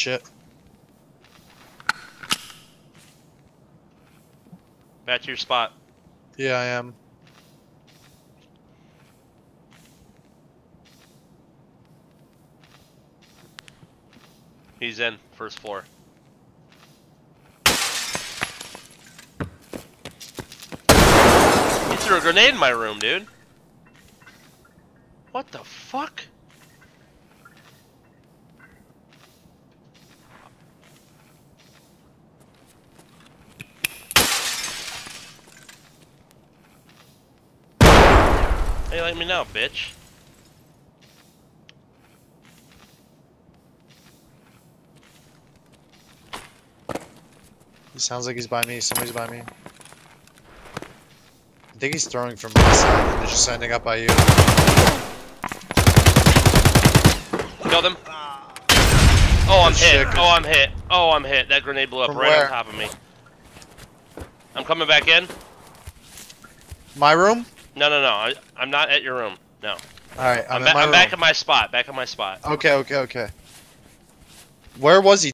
shit. Back to your spot. Yeah, I am. He's in, first floor. He threw a grenade in my room, dude. What the fuck? Hey, let me know, bitch. He sounds like he's by me. Somebody's by me. I think he's throwing from my side and just ending up by you. Killed him. Oh, I'm Good hit. shit, good Oh, I'm hit. Oh, I'm hit. That grenade blew up From right where? on top of me. I'm coming back in. My room? No, no, no. I'm not at your room. No. Alright, I'm I'm in my room. back at my spot. Back at my spot. Okay, okay, okay. Where was he?